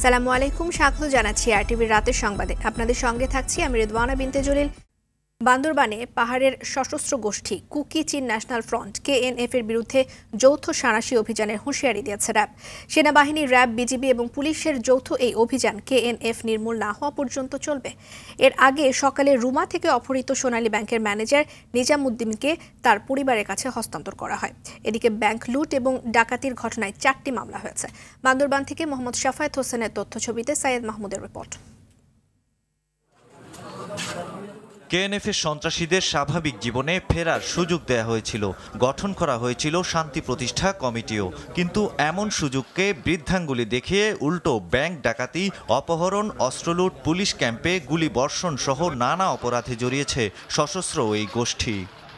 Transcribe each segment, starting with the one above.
আসসালামু আলাইকুম, স্বাগত জানাচ্ছি আরটিভির রাতের সংবাদে। আপনাদের সঙ্গে থাকছি আমি রিদওয়ানা বিনতে জলিল। বান্দরবানে পাহাড়ের সশস্ত্র গোষ্ঠী কুকি চীন ন্যাশনাল ফ্রন্ট KNF এর বিরুদ্ধে যৌথ সাঁড়াশি অভিযানের হুঁশিয়ারি দিয়েছে র্যাব। সেনাবাহিনী, র্যাব, বিজিবি এবং পুলিশের যৌথ এই অভিযান KNF নির্মূল না হওয়া পর্যন্ত চলবে। এর আগে সকালে রুমা থেকে অপহৃত সোনালী ব্যাংকের ম্যানেজার নিজামুদ্দিনকে তার পরিবারের কাছে হস্তান্তর করা হয়। এদিকে ব্যাংক লুট এবং ডাকাতির ঘটনায় 4টি মামলা হয়েছে। বান্দরবান থেকে মোহাম্মদ শাফায়েত হোসেনের তথ্যছবিতে সাইয়েদ মাহমুদের রিপোর্ট। KNF এর সন্ত্রাসীদের স্বাভাবিক জীবনে ফেরার সুযোগ দেয়া হয়েছিল, গঠন করা হয়েছিল শান্তি প্রতিষ্ঠা কমিটিও। কিন্তু এমন সুযোগকে বৃদ্ধাঙ্গুলি দেখিয়ে উল্টো ব্যাংক ডাকাতি, অপহরণ, অস্ত্রলুট, পুলিশ ক্যাম্পে গুলি বর্ষণ সহ নানা অপরাধে জড়িয়েছে সশস্ত্র এই গোষ্ঠী।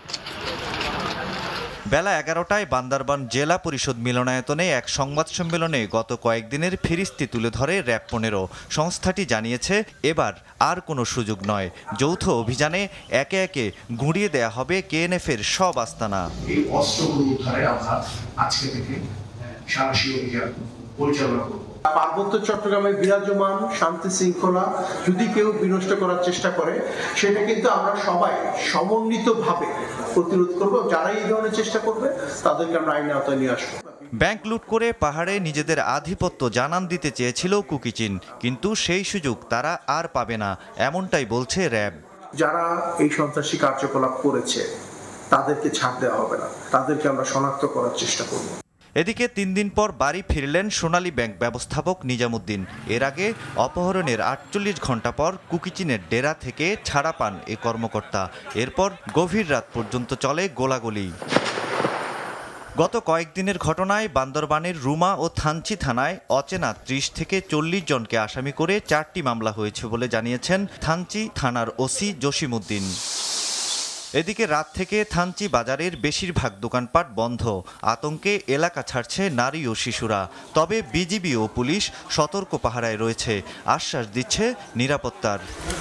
বেলা 11টায় বান্দরবান জেলা পরিষদ মিলনায়তনে এক সংবাদ সম্মেলনে গত কয়েকদিনের ফিরিস্তি তুলে ধরে র্যাব 15। সংস্থাটি জানিয়েছে, এবার আর কোনো সুযোগ নয়। যৌথ অভিযানে একে একে গুঁড়িয়ে দেয়া হবে KNF এর সব আস্তানা। এই অস্ত্রগুলো উদ্ধারে আমরা আজকে থেকে সাঁড়াশি অভিযান পরিচালনা করব। পার্বত্য চট্টগ্রামে বিরাজমান শান্তি শৃঙ্খলা যদি কেউ বিনষ্ট করার চেষ্টা করে, সেটা কিন্তু আমরা সবাই সমন্বিতভাবে প্রতিরোধ করব। যারা এই ধরনের চেষ্টা করবে তাদেরকে আমরা আইনের আওতায় নিয়ে আসবো। ব্যাংক লুট করে পাহাড়ে নিজেদের আধিপত্য জানান দিতে চেয়েছিল কুকি চীন, কিন্তু সেই সুযোগ তারা আর পাবে না, এমনটাই বলছে র্যাব। যারা এই সন্ত্রাসী কার্যকলাপ করেছে তাদেরকে ছাড় দেওয়া হবে না, তাদেরকে আমরা শনাক্ত করার চেষ্টা করব। এদিকে 3 দিন পর বাড়ি ফিরলেন সোনালী ব্যাংক ব্যবস্থাপক নিজামুদ্দিন। এর আগে অপহরণের 48 ঘন্টা পর কুকিচিনের ডেরা থেকে ছাড়া পান এ কর্মকর্তা। এরপর গভীর রাত পর্যন্ত চলে গোলাগুলি। গত কয়েকদিনের ঘটনায় বান্দরবানের রুমা ও থানচি থানায় অচেনা 30 থেকে 40 জনকে আসামি করে 4টি মামলা হয়েছে বলে জানিয়েছেন থানচি থানার ওসি জসিমউদ্দিন। এদিকে রাত থেকে থানচি বাজারের বেশিরভাগ দোকানপাট বন্ধ। আতঙ্কে এলাকা ছাড়ছে নারী ও শিশুরা। তবে বিজিবি ও পুলিশ সতর্ক পাহারায় রয়েছে, আশ্বাস দিচ্ছে নিরাপত্তার।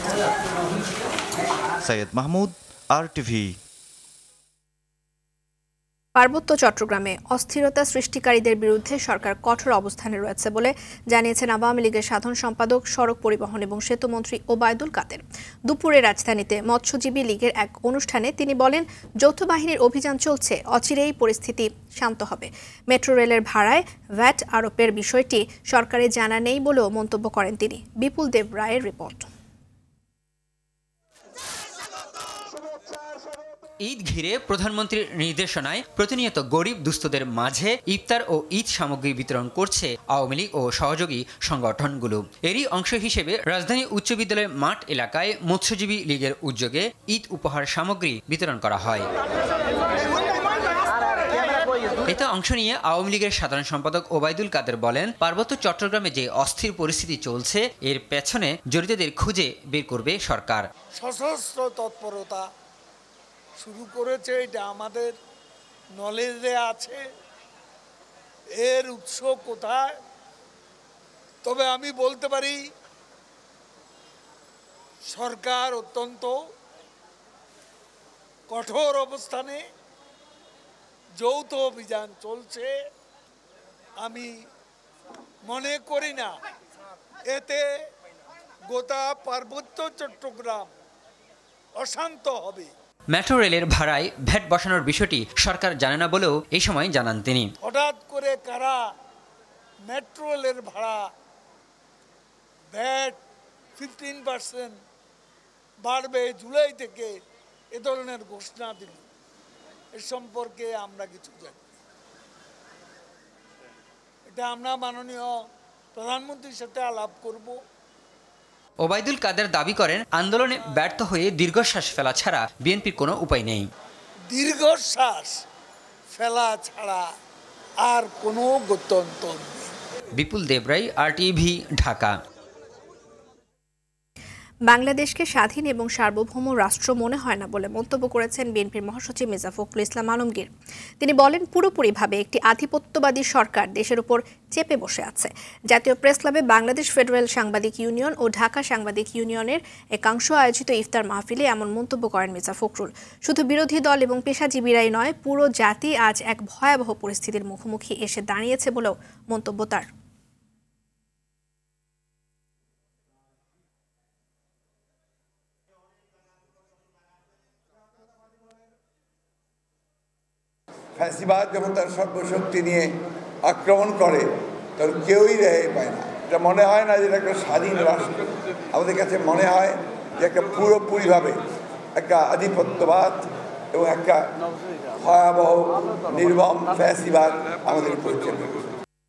সাইয়েদ মাহমুদ, RTV। পার্বত্য চট্টগ্রামে অস্থিরতা সৃষ্টিকারীদের বিরুদ্ধে সরকার কঠোর অবস্থানে রয়েছে বলে জানিয়েছেন আওয়ামী লীগের সাধারণ সম্পাদক, সড়ক পরিবহন এবং সেতুমন্ত্রী ওবায়দুল কাদের। দুপুরে রাজধানীতে মৎস্যজীবী লীগের এক অনুষ্ঠানে তিনি বলেন, যৌথ বাহিনীর অভিযান চলছে, অচিরেই পরিস্থিতি শান্ত হবে। মেট্রো রেলের ভাড়ায় ভ্যাট আরোপের বিষয়টি সরকারের জানা নেই বলেও মন্তব্য করেন তিনি। বিপুল দেব রায়ের রিপোর্ট। ঈদ ঘিরে প্রধানমন্ত্রীর নির্দেশনায় প্রতিনিয়ত গরিব দুস্থদের মাঝে ইফতার ও ঈদ সামগ্রী বিতরণ করছে আওয়ামী লীগ ও সহযোগী সংগঠনগুলো। এরই অংশ হিসেবে রাজধানী উচ্চ বিদ্যালয়ের মাঠ এলাকায় মৎস্যজীবী লীগের উদ্যোগে ঈদ উপহার সামগ্রী বিতরণ করা হয়। এতে অংশ নিয়ে আওয়ামী লীগের সাধারণ সম্পাদক ওবায়দুল কাদের বলেন, পার্বত্য চট্টগ্রামে যে অস্থির পরিস্থিতি চলছে এর পেছনে জড়িতদের খুঁজে বের করবে সরকার। সশস্ত্র তৎপরতা শুরু করেছে, এটা আমাদের নলেজে আছে। এর উৎস কোথায়? তবে আমি বলতে পারি সরকার অত্যন্ত কঠোর অবস্থানে যৌথ অভিযান চলছে। আমি মনে করি না এতে গোটা পার্বত্য চট্টগ্রাম অশান্ত হবে। মেট্রো রেলের ভাড়ায় ভ্যাট বসানোর বিষয়টি সরকার জানে না বলেও এই সময় জানান তিনি। হঠাৎ করে কারা মেট্রো রেলের ভাড়া ভ্যাট 15% বাড়বে জুলাই থেকে এ ধরনের ঘোষণা দিল, এ সম্পর্কে আমরা কিছু জানি। এটা আমরা মাননীয় প্রধানমন্ত্রীর সাথে আলাপ করব। ওবায়দুল কাদের দাবি করেন, আন্দোলনে ব্যর্থ হয়ে দীর্ঘশ্বাস ফেলা ছাড়া বিএনপির কোনো উপায় নেই। দীর্ঘশ্বাস ফেলা ছাড়া আর কোনো গত্যন্তর নেই। বিপুল দেবরাই, RTV, ঢাকা। বাংলাদেশকে স্বাধীন এবং সার্বভৌম রাষ্ট্র মনে হয় না বলে মন্তব্য করেছেন বিএনপির মহাসচিব মির্জা ফখরুল ইসলাম আলমগীর। তিনি বলেন, পুরোপুরিভাবে একটি আধিপত্যবাদী সরকার দেশের উপর চেপে বসে আছে। জাতীয় প্রেস ক্লাবে বাংলাদেশ ফেডারেল সাংবাদিক ইউনিয়ন ও ঢাকা সাংবাদিক ইউনিয়নের একাংশ আয়োজিত ইফতার মাহফিলে এমন মন্তব্য করেন মির্জা ফখরুল। শুধু বিরোধী দল এবং পেশাজীবীরাই নয়, পুরো জাতি আজ এক ভয়াবহ পরিস্থিতির মুখোমুখি এসে দাঁড়িয়েছে বলেও মন্তব্য তার। ফ্যাসিবাদ যখন তার সর্বশক্তি নিয়ে আক্রমণ করে তখন কেউই রেহাই পায় না। এটা মনে হয় না যে এটা একটা স্বাধীন রাষ্ট্র, আমাদের কাছে মনে হয় যে একটা পুরোপুরিভাবে একটা আধিপত্যবাদ এবং একটা ভয়াবহ নির্মম ফ্যাসিবাদ আমাদের পরিচালনা করে।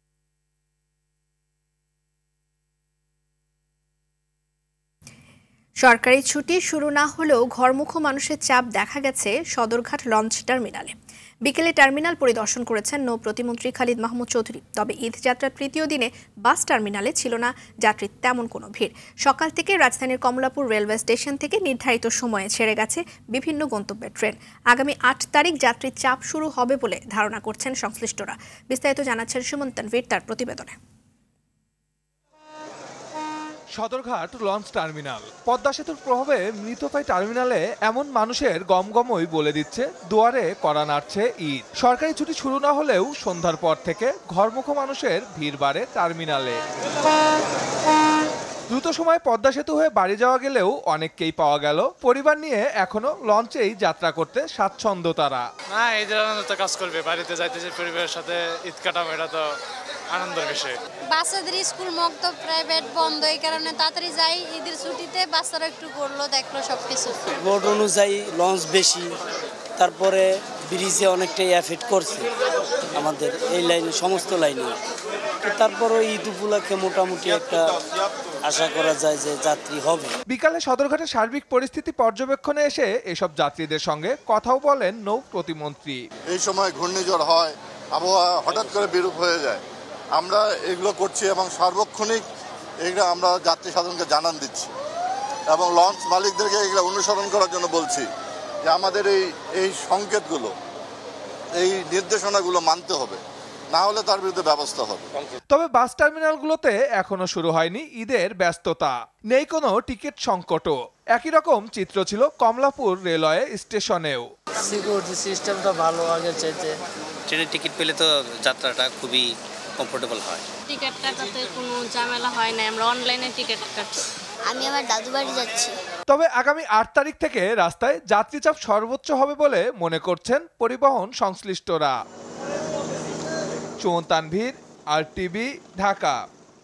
সরকারি ছুটি শুরু না হলেও ঘরমুখো মানুষের চাপ দেখা গেছে সদরঘাট লঞ্চ টার্মিনালে। বিকেলে টার্মিনাল পরিদর্শন করেছেন নৌ প্রতিমন্ত্রী খালিদ মাহমুদ চৌধুরী। তবে ঈদ যাত্রার তৃতীয় দিনে বাস টার্মিনালে ছিল না যাত্রীর তেমন কোনো ভিড়। সকাল থেকে রাজধানীর কমলাপুর রেলওয়ে স্টেশন থেকে নির্ধারিত সময়ে ছেড়ে গেছে বিভিন্ন গন্তব্যের ট্রেন। আগামী ৮ তারিখ যাত্রীর চাপ শুরু হবে বলে ধারণা করছেন সংশ্লিষ্টরা। বিস্তারিত জানাচ্ছেন সুমন তানভীর তার প্রতিবেদনে। Sadarghat launch terminal. পদ্মা সেতুর প্রভাবে মৃতপ্রায় টার্মিনালে এমন মানুষের গমগমই বলে দিচ্ছে দুয়ারে কড়া নাড়ছে ঈদ। সরকারি ছুটি শুরু না হলেও সন্ধ্যার পর থেকে ঘরমুখো মানুষের ভিড় বাড়ে টার্মিনালে। দ্রুত সময় পদ্মা সেতু হয়ে বাড়ি যাওয়া গেলেও অনেককেই পাওয়া গেল পরিবার নিয়ে এখনো লঞ্চেই যাত্রা করতে স্বাচ্ছন্দ্য তারা। না, ঈদের আনন্দ কাজ করবে, বাড়িতে যাইতেছে পরিবারের সাথে ঈদ কাটাবো, এটা তো আনন্দের বিষয়। বাচ্চাদের স্কুল মক্তব প্রাইভেট বন্ধ, এই কারণে তাড়াতাড়ি যাই। ঈদের ছুটিতে বাচ্চারা একটু ঘুরলো, দেখলো সবকিছু। বোর্ড অনুযায়ী লঞ্চ বেশি, তারপরে ব্রিজে অনেকটাই এফেক্ট করছে আমাদের এই লাইনে, সমস্ত লাইনে। তারপরও ঈদ উপলক্ষে মোটামুটি একটা আশা করা যায় যে যাত্রী হবে। বিকালে সদরঘাটের সার্বিক পরিস্থিতি পর্যবেক্ষণে এসে এসব যাত্রীদের সঙ্গে কথাও বলেন নৌ প্রতিমন্ত্রী। এই সময় ঘূর্ণিঝড় হয়, আবহাওয়া হঠাৎ করে বিরূপ হয়ে যায়। আমরা এগুলো করছি এবং সার্বক্ষণিক এগুলো আমরা যাত্রী সাধারণকে জানান দিচ্ছি এবং লঞ্চ মালিকদেরকে এগুলো অনুসরণ করার জন্য বলছি যে আমাদের এই সংকেতগুলো, এই নির্দেশনাগুলো মানতে হবে, না হলে তার বিরুদ্ধে ব্যবস্থা হবে। তবে বাস টার্মিনালগুলোতে এখনো শুরু হয়নি ঈদের ব্যস্ততা, নেই কোনো টিকিট সংকটও। একই রকম চিত্র ছিল কমলাপুর রেলওয়ে স্টেশনেও। সিকিউরিটি সিস্টেমটা ভালো আগের চাইতে। ট্রেনের টিকিট পেলে তো যাত্রাটা খুবই কমফোর্টেবল হয়। টিকিট কাটাতে কোনো ঝামেলা হয় না, আমরা অনলাইনে টিকিট কাটছি। আমি আমার দাদু বাড়ি যাচ্ছি। তবে আগামী ৮ তারিখ থেকে রাস্তায় যাত্রীচাপ সর্বোচ্চ হবে বলে মনে করছেন পরিবহন সংশ্লিষ্টরা। সুমন তানভীর, আরটিভি, ঢাকা।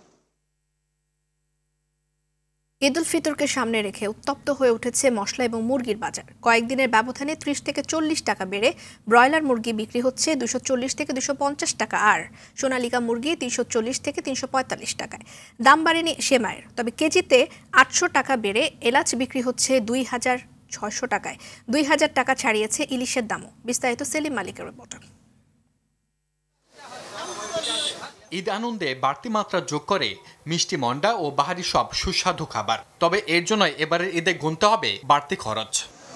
ঈদ উল ফিতরকে সামনে রেখে উত্তপ্ত হয়ে উঠেছে মশলা এবং মুরগির বাজার। কয়েকদিনের ব্যবধানে 30 থেকে 40 টাকা বেড়ে ব্রয়লার মুরগি বিক্রি হচ্ছে 240 থেকে 250 টাকা, আর সোনালিকা মুরগি 340 থেকে 345 টাকায়। দাম বাড়েনি সেমাইয়ের, তবে কেজিতে 800 টাকা বেড়ে এলাচ বিক্রি হচ্ছে 2600 টাকায়। 2000 টাকা ছাড়িয়েছে ইলিশের দামও। বিস্তারিত সেলিম মালিকের রিপোর্ট। ঈদ আনন্দে বাড়তি মাত্রা যোগ করে মিষ্টি মন্ডা ও বাহারি সব সুস্বাদু খাবার। তবে এর জন্য এবারের ঈদে গুনতে হবে বাড়তি খরচ।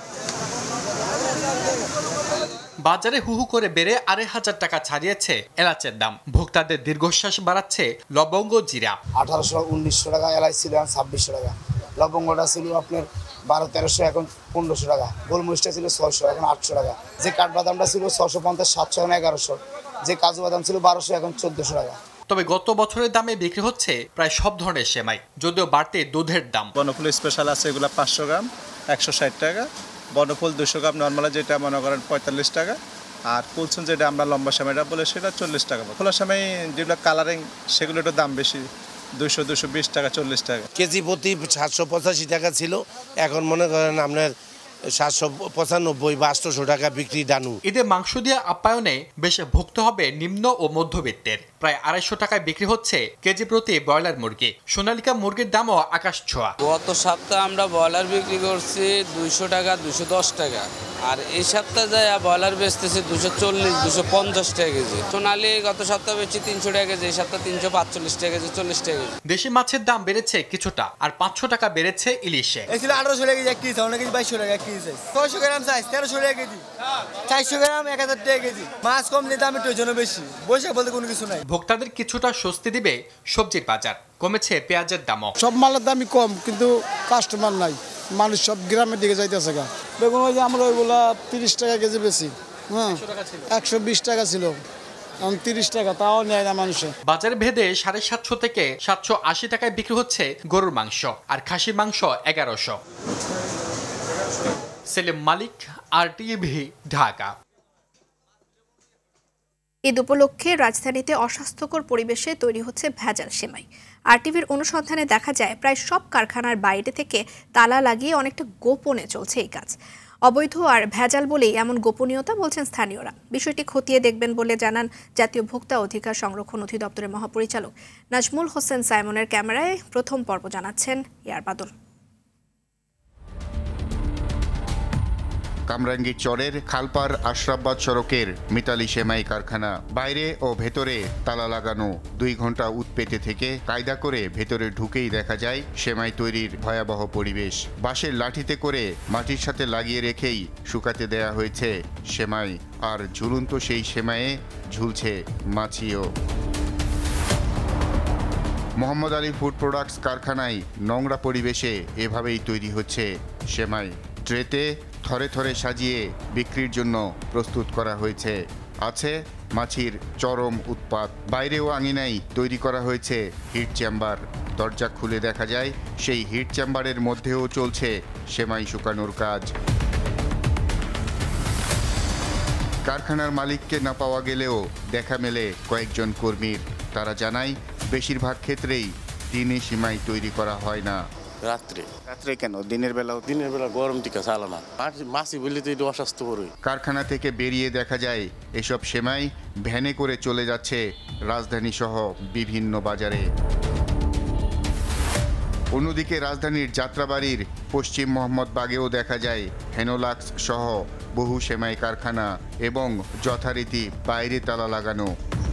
বাজারে হুহু করে বেড়ে 2500 টাকা ছাড়িয়েছে এলাচের দাম। ভোক্তাদের দীর্ঘশ্বাস বাড়াচ্ছে লবঙ্গ, জিরা। 1800-1900 টাকা এলাচ ছিল, 2600 টাকা। লবঙ্গটা ছিল আপনার 1200-1300, এখন 1500 টাকা। গোলমরিচটা ছিল 600, এখন 800 টাকা। যে কাঠবাদামটা ছিল 650-700, এখন 1100। যে কাজু বাদাম ছিল 1200, এখন 1400 টাকা। তবে গত বছরের দামে বিক্রি হচ্ছে প্রায় সব ধরনের সেমাই, যদিও বাড়তে দুধের দাম। বনফুল স্পেশাল আছে, এগুলো 500 গ্রাম 160 টাকা। বনফুল 200 গ্রাম নর্মাল, যেটা মনে করেন 45 টাকা। আর কুলসুন যেটা আমরা লম্বা সেমাইটা বলে, সেটা 40 টাকা। খোলা সেমাই যেগুলো কালারিং, সেগুলো একটু দাম বেশি, 200-220 টাকা, 40 টাকা। কেজি প্রতি 785 টাকা ছিল, এখন মনে করেন আপনার 795 বা 800 টাকা বিক্রি ডানু। ঈদে মাংস দিয়ে আপ্যায়নে বেশ ভুগতে হবে নিম্ন ও মধ্যবিত্তের। প্রায় 250 টাকায় বিক্রি হচ্ছে কেজি প্রতি ব্রয়লার মুরগি। সোনালিকা মুরগির দামও আকাশ ছোঁয়া। গত সপ্তাহে আমরা ব্রয়লার বিক্রি করছি 200 টাকা, 210 টাকা। আর এই সপ্তাহে যায় ব্রয়লার বেচতেছি 240-250 টাকা কেজি। সোনালি গত সপ্তাহে বেচছি 300 টাকা কেজি, এই সপ্তাহে 345 টাকা কেজি, 40 টাকা কেজি। দেশি মাছের দাম বেড়েছে কিছুটা, আর 500 টাকা বেড়েছে ইলিশে। এই ছিল 1800 টাকা কেজি এক কেজি, অনেক কেজি 2200 টাকা কেজি। 600 গ্রাম সাইজ 1300 টাকা কেজি, 400 গ্রাম 1000 টাকা কেজি। মাছ কম দিয়ে দাম একটু জন্য বেশি, বসে বলতে কোনো কিছু নাই। ভোক্তাদের কিছুটা স্বস্তি দিবে সবজির বাজার। কমেছে পেঁয়াজের দামও। সব মালের দামই কম, কিন্তু কাস্টমার নাই, মানুষ সব গ্রামের দিকে যাইতেছে। বেগুন ওই যে আমরা ওইগুলা 30 টাকা কেজি বেশি, হ্যাঁ 120 টাকা ছিল, এখন 30 টাকা, তাও নেয় না মানুষে। বাজার ভেদে 750 থেকে 780 টাকায় বিক্রি হচ্ছে গরুর মাংস, আর খাসির মাংস 1100। সেলিম মালিক, আরটিভি, ঢাকা। ঈদ উপলক্ষে রাজধানীতে অস্বাস্থ্যকর পরিবেশে তৈরি হচ্ছে ভেজাল সেমাই। আরটিভির অনুসন্ধানে দেখা যায় প্রায় সব কারখানার বাইরে থেকে তালা লাগিয়ে অনেকটা গোপনে চলছে এই কাজ। অবৈধ আর ভেজাল বলেই এমন গোপনীয়তা বলছেন স্থানীয়রা। বিষয়টি খতিয়ে দেখবেন বলে জানান জাতীয় ভোক্তা অধিকার সংরক্ষণ অধিদপ্তরের মহাপরিচালক নাজমুল হোসেন সাইমনের ক্যামেরায় প্রথম পর্ব জানাচ্ছেন ইয়ার বাদল। কামরাঙ্গীর চরের খালপার আশরাফবাদ সড়কের মিতালি সেমাই কারখানা। বাইরে ও ভেতরে তালা লাগানো। 2 ঘন্টা উৎপেতে থেকে কায়দা করে ভেতরে ঢুকেই দেখা যায় সেমাই তৈরির ভয়াবহ পরিবেশ। বাঁশের লাঠিতে করে মাটির সাথে লাগিয়ে রেখেই শুকাতে দেয়া হয়েছে সেমাই, আর ঝুলন্ত সেই সেমাইয়ে ঝুলছে মাছিও। মোহাম্মদ আলী ফুড প্রোডাক্টস কারখানায় নোংরা পরিবেশে এভাবেই তৈরি হচ্ছে সেমাই। ট্রেতে থরে থরে সাজিয়ে বিক্রির জন্য প্রস্তুত করা হয়েছে। আছে মাছির চরম উৎপাত। বাইরেও আঙিনায় তৈরি করা হয়েছে হিট চেম্বার। দরজা খুলে দেখা যায় সেই হিট চেম্বারের মধ্যেও চলছে সেমাই শুকানোর কাজ। কারখানার মালিককে না পাওয়া গেলেও দেখা মেলে কয়েকজন কর্মীর। তারা জানায় বেশিরভাগ ক্ষেত্রেই দিনে সেমাই তৈরি করা হয় না। রাত্রে কেন? দিনের বেলা গরম টিকা চালানো মাছি বললে তো একটু অস্বাস্থ্যকর। কারখানা থেকে বেরিয়ে দেখা যায় এসব সেমাই ভ্যানে করে চলে যাচ্ছে রাজধানী সহ বিভিন্ন বাজারে। অন্যদিকে রাজধানীর যাত্রাবাড়ির পশ্চিম মোহাম্মদবাগেও দেখা যায় হেনোলাক্স সহ বহু সেমাই কারখানা এবং যথারীতি বাইরে তালা লাগানো।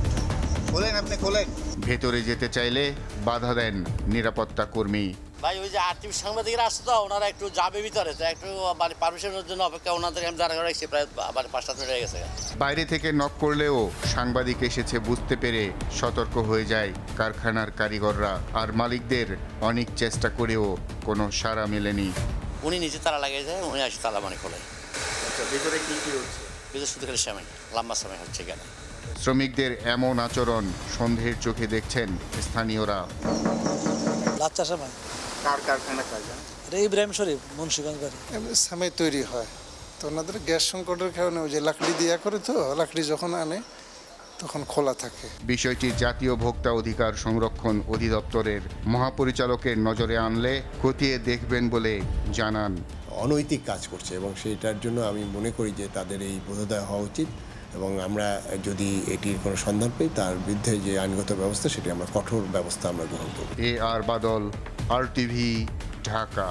ভেতরে যেতে চাইলে বাধা দেন নিরাপত্তা কর্মী। ভাই ওই যে আরটিভি সাংবাদিকরা আসছে তো, ওনারা একটু যাবে ভিতরে, তো একটু মানে পারমিশনের জন্য অপেক্ষা, ওনাদের আমি দাঁড়া রাখছি প্রায় 5-7 মিনিট হয়ে গেছে। বাইরে থেকে নক করলেও সাংবাদিক এসেছে বুঝতে পেরে সতর্ক হয়ে যায় কারখানার কারিগররা, আর মালিকদের অনেক চেষ্টা করেও কোনো সাড়া মেলেনি। উনি নিজে তালা লাগিয়ে যায়, উনি আসে তালা মানে খোলে। ভিতরে কি হচ্ছে? ভিতরে শুধু খালি সময়, লম্বা সময় হচ্ছে কেন। শ্রমিকদের এমন আচরণ সন্দেহের চোখে দেখছেন স্থানীয়রা। লাচ্চা সময় কার কারখানা কাজ? ইব্রাহিম শরীফ, মুন্সিগঞ্জ বাড়ি। সময় তৈরি হয় তো ওনাদের গ্যাস সংকটের কারণে ওই যে লাকড়ি দিয়া করে, তো লাকড়ি যখন আনে তখন খোলা থাকে। বিষয়টি জাতীয় ভোক্তা অধিকার সংরক্ষণ অধিদপ্তরের মহাপরিচালকের নজরে আনলে খতিয়ে দেখবেন বলে জানান। অনৈতিক কাজ করছে এবং সেটার জন্য আমি মনে করি যে তাদের এই বোধোদয় হওয়া উচিত, এবং আমরা যদি এটির কোনো সন্ধান পাই তার বিরুদ্ধে যে আইনগত ব্যবস্থা সেটি আমরা কঠোর ব্যবস্থা আমরা গ্রহণ করব। আর বাদল, আরটিভি, ঢাকা।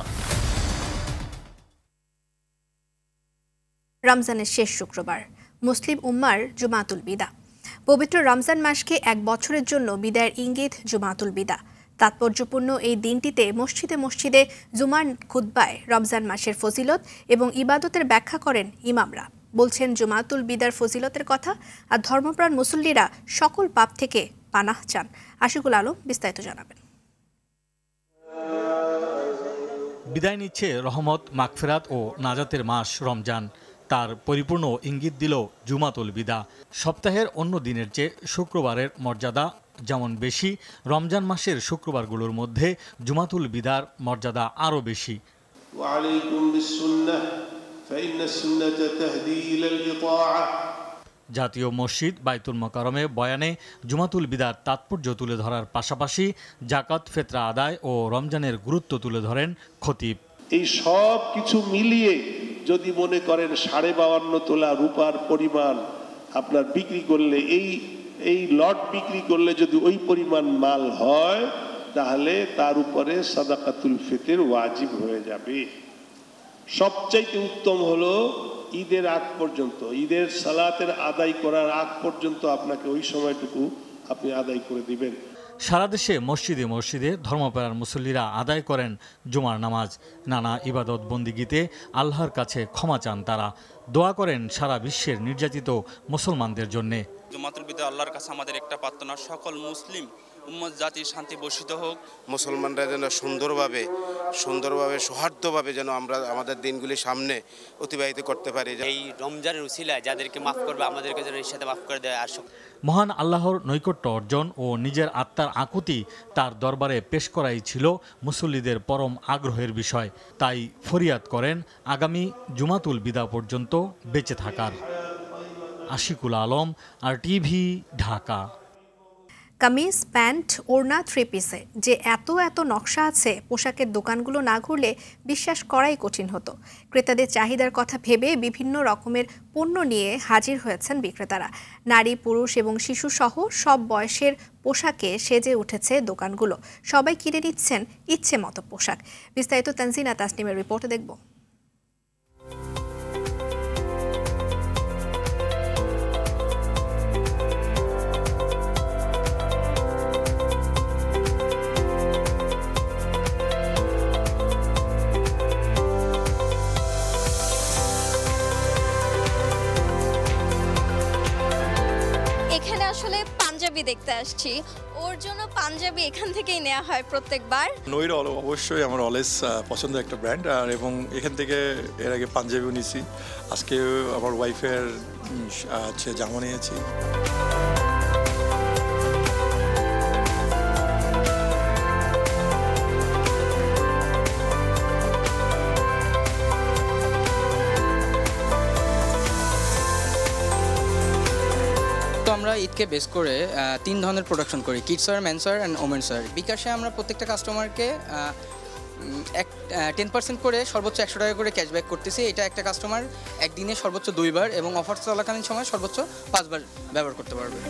রমজানের শেষ শুক্রবার, মুসলিম উম্মার জুমাতুল বিদা। পবিত্র রমজান মাসকে 1 বছরের জন্য বিদায়ের ইঙ্গিত জুমাতুল বিদা। তাৎপর্যপূর্ণ এই দিনটিতে মসজিদে মসজিদে জুমার খুতবায় রমজান মাসের ফজিলত এবং ইবাদতের ব্যাখ্যা করেন ইমামরা। বলছেন জুমাতুল বিদার ফজিলতের কথা, আর ধর্মপ্রাণ মুসল্লিরা সকল পাপ থেকে পানাহ চান। আশিকুল আলম বিস্তারিত জানাবেন। বিদায় নিচ্ছে রহমত, মাগফিরাত ও নাজাতের মাস রমজান। তার পরিপূর্ণ ইঙ্গিত দিল জুমাতুল বিদা। সপ্তাহের অন্য দিনের চেয়ে শুক্রবারের মর্যাদা যেমন বেশি, রমজান মাসের শুক্রবারগুলোর মধ্যে জুমাতুল বিদার মর্যাদা আরও বেশি। জাতীয় মসজিদ বাইতুল মোকাররমে বয়ানে জুমাতুল বিদার তাৎপর্য তুলে ধরার পাশাপাশি জাকাত ফিতরা আদায় ও রমজানের গুরুত্ব তুলে ধরেন খতিব। এই সব কিছু মিলিয়ে যদি মনে করেন 52.5 তোলা রূপার পরিমাণ আপনার বিক্রি করলে, এই লট বিক্রি করলে যদি ওই পরিমাণ মাল হয়, তাহলে তার উপরে সাদাকাতুল ফিতর ওয়াজিব হয়ে যাবে। সবচাইতে উত্তম হলো ঈদের আগ পর্যন্ত, ঈদের সালাতের আদায় করার আগ পর্যন্ত আপনাকে ওই সময়টুকু আপনি আদায় করে দিবেন। সারা দেশে মসজিদে মসজিদে ধর্মপ্রাণ মুসল্লিরা আদায় করেন জুমার নামাজ। নানা ইবাদত বন্দিগিতে আল্লাহর কাছে ক্ষমা চান তারা। দোয়া করেন সারা বিশ্বের নির্যাতিত মুসলমানদের জন্যে। জুমাতুল বিদা আল্লাহর কাছে আমাদের একটা প্রার্থনা, সকল মুসলিম উম্মত জাতির শান্তি বর্ষিত হোক। মুসলমানরা যেন সুন্দরভাবে সৌহার্দ্যভাবে যেন আমরা আমাদের দিনগুলি সামনে অতিবাহিত করতে পারি। এই রমজানের উসিলায় যাদেরকে মাফ করবে আমাদেরকে যেন এর সাথে মাফ করে দেয়। আর মহান আল্লাহর নৈকট্য অর্জন ও নিজের আত্মার আকুতি তার দরবারে পেশ করাই ছিল মুসল্লিদের পরম আগ্রহের বিষয়। তাই ফরিয়াদ করেন আগামী জুমাতুল বিদা পর্যন্ত বেঁচে থাকার। আশিকুল আলম, RTV ঢাকা। কামিজ, প্যান্ট, ওড়না, থ্রি পিসে যে এত নকশা আছে, পোশাকের দোকানগুলো না ঘুরলে বিশ্বাস করাই কঠিন হতো। ক্রেতাদের চাহিদার কথা ভেবে বিভিন্ন রকমের পণ্য নিয়ে হাজির হয়েছেন বিক্রেতারা। নারী, পুরুষ এবং শিশু সহ সব বয়সের পোশাকে সেজে উঠেছে দোকানগুলো। সবাই কিনে নিচ্ছেন ইচ্ছে মতো পোশাক। বিস্তারিত তানজিনা তাসনিমের রিপোর্টে দেখব। এখানে আসলে পাঞ্জাবি দেখতে আসছি, ওর জন্য পাঞ্জাবি এখান থেকেই নেওয়া হয় প্রত্যেকবার। নইর অবশ্যই আমার অলওয়েজ পছন্দের একটা ব্র্যান্ড, আর এবং এখান থেকে এর আগে পাঞ্জাবিও নিয়েছি, আজকে আমার ওয়াইফের জামা নিয়েছি। আমরা ঈদকে বেস করে 3 ধরনের প্রোডাকশন করি, kids wear, men's wear and women's wear. বিকাশে আমরা প্রত্যেকটা কাস্টমারকে 10% করে সর্বোচ্চ 100 টাকা করে ক্যাশব্যাক করতেছি। এটা একটা কাস্টমার একদিনে সর্বোচ্চ 2 বার এবং অফার চলাকালীন সময় সর্বোচ্চ 5 বার ব্যবহার করতে পারবে।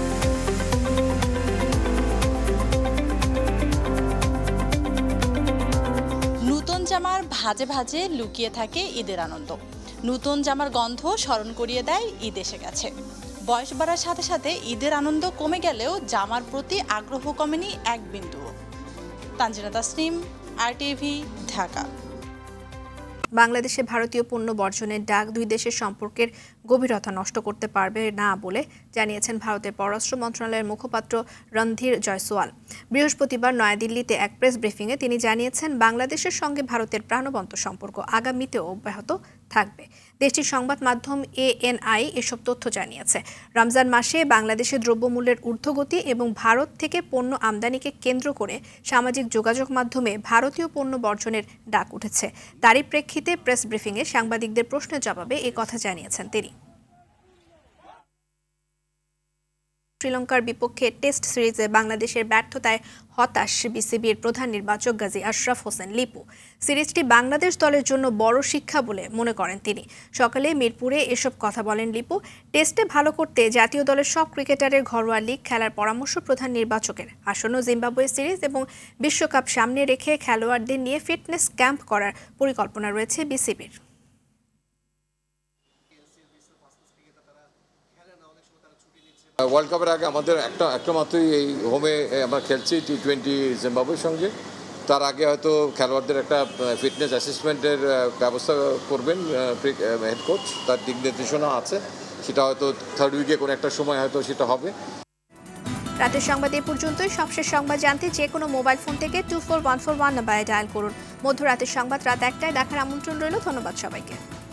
নতুন জামার ভাজে ভাজে লুকিয়ে থাকে ঈদের আনন্দ। নতুন জামার গন্ধ স্মরণ করিয়ে দেয় ঈদ এসে গেছে। বয়স বাড়ার সাথে সাথে ঈদের আনন্দ কমে গেলেও জামার প্রতি আগ্রহ কমেনি এক বিন্দুও। তানজিনা তাসনিম, RTV ঢাকা। বাংলাদেশে ভারতীয় পণ্য বর্জনের ডাক দুই দেশের সম্পর্কের গভীরতা নষ্ট করতে পারবে না বলে জানিয়েছেন ভারতের পররাষ্ট্র মন্ত্রণালয়ের মুখপাত্র রণধীর জয়সওয়াল। বৃহস্পতিবার নয়াদিল্লিতে এক প্রেস ব্রিফিংয়ে তিনি জানিয়েছেন, বাংলাদেশের সঙ্গে ভারতের প্রাণবন্ত সম্পর্ক আগামীতেও অব্যাহত থাকবে। দেশটির সংবাদ মাধ্যম ANI এসব তথ্য জানিয়েছে। রমজান মাসে বাংলাদেশে দ্রব্যমূল্যের ঊর্ধ্বগতি এবং ভারত থেকে পণ্য আমদানিকে কেন্দ্র করে সামাজিক যোগাযোগ মাধ্যমে ভারতীয় পণ্য বর্জনের ডাক উঠেছে। তারই প্রেক্ষিতে প্রেস ব্রিফিংয়ে সাংবাদিকদের প্রশ্নের জবাবে এ কথা জানিয়েছেন তিনি। শ্রীলঙ্কার বিপক্ষে টেস্ট সিরিজে বাংলাদেশের ব্যর্থতায় হতাশ বিসিবির প্রধান নির্বাচক গাজী আশরাফ হোসেন লিপু। সিরিজটি বাংলাদেশ দলের জন্য বড় শিক্ষা বলে মনে করেন তিনি। সকালে মিরপুরে এসব কথা বলেন লিপু। টেস্টে ভালো করতে জাতীয় দলের সব ক্রিকেটারের ঘরোয়া লিগ খেলার পরামর্শ প্রধান নির্বাচকের। আসন্ন জিম্বাবুয়ে সিরিজ এবং বিশ্বকাপ সামনে রেখে খেলোয়াড়দের নিয়ে ফিটনেস ক্যাম্প করার পরিকল্পনা রয়েছে বিসিবির। ওয়ার্ল্ড কাপের আগে আমাদের একটা মাত্রই এই হোমে আমরা খেলছি T20 জিম্বাবুয়ের সঙ্গে। তার আগে হয়তো খেলোয়াড়দের একটা ফিটনেস অ্যাসেসমেন্টের ব্যবস্থা করবেন হেড কোচ, তার দিক নির্দেশনা আছে। সেটা হয়তো থার্ড উইকে কোনো একটা সময় হয়তো সেটা হবে। রাতের সংবাদ এ পর্যন্তই। সবশেষ সংবাদ জানতে যে কোনো মোবাইল ফোন থেকে 24141 নাম্বারে ডায়াল করুন। মধ্যরাতের সংবাদ রাত 1টায় দেখার আমন্ত্রণ রইল। ধন্যবাদ সবাইকে।